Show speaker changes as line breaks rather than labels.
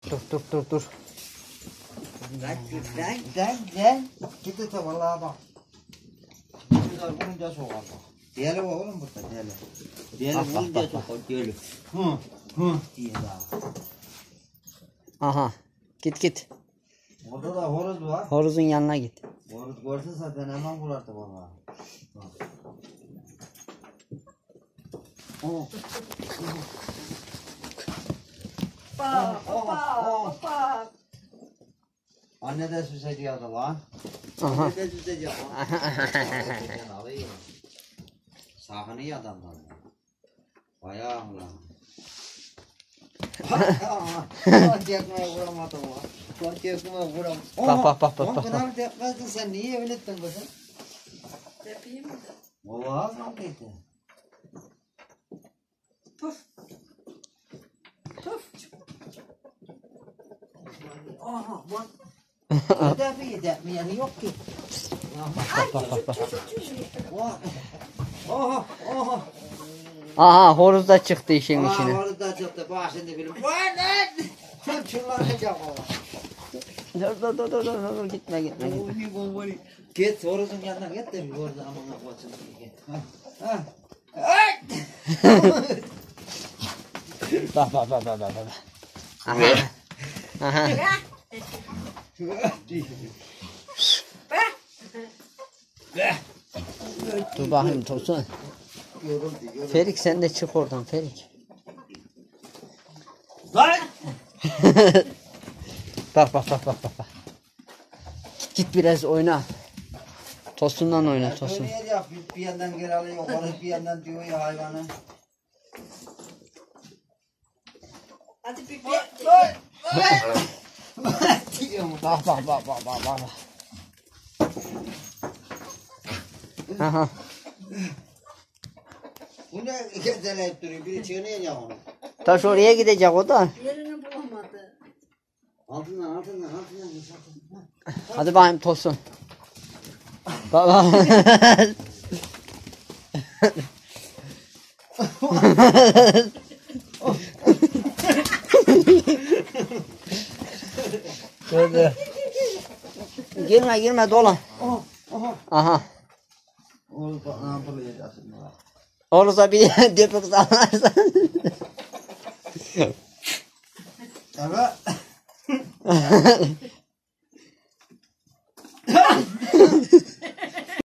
Dur.
Gel. Git de vallahi bak. Güzel vurunca sokar bak. Deli oğlum burada deli. Deli vurunca sokar deli. Hı diye daha.
Aha. Git.
Orada da horoz var.
Horozun yanına git.
Horoz görse zaten hemen vurardı vallahi.
Bak.
Anne de süs ediyordu lan.
Aha.
Anne de süs ediyordu lan. Sahını iyi adamlar. Bayağı mı lan? Tekmeye vuramadım lan. Tekmeye vuramadım.
Bak.
Kınalı tekmezdin sen niye öyle ettin kızım?
Yapayım mı?
Vallahi kaldıydı.
Puf.
Aha bak. Tekmeyen yok ki. Bak.
Aha horoz da çıktı işin içine.
Orada da çıktı. Bak şimdi bilim. Vay lan! Sen çullanacak oğlum.
Dur gitme.
Git horozun yanına git de bir orada amına koçun diye.
Bak. Aha. Dur bakayım Tosun. Ferik sen de çık oradan Ferik.
Lan!
Bak. Git biraz oyna. Tosun'dan oyna Tosun.
Öyle yap bir yandan geri alıyor, horoz bir yandan diyor ya hayvanı.
Hadi bir
Diyorum.
Bak. Aha.
Bu ne gezeleyip duruyor? Biri çiğneyecek onu.
Taş oraya gidecek o da.
yerini bulamadı.
Altından.
Hadi bakayım Tosun. Baba. Dur. Girme dolan. Aha.
Oğlum bak ne yapılacaksın ya?
Olursa bir depik sallarsan.
Evet.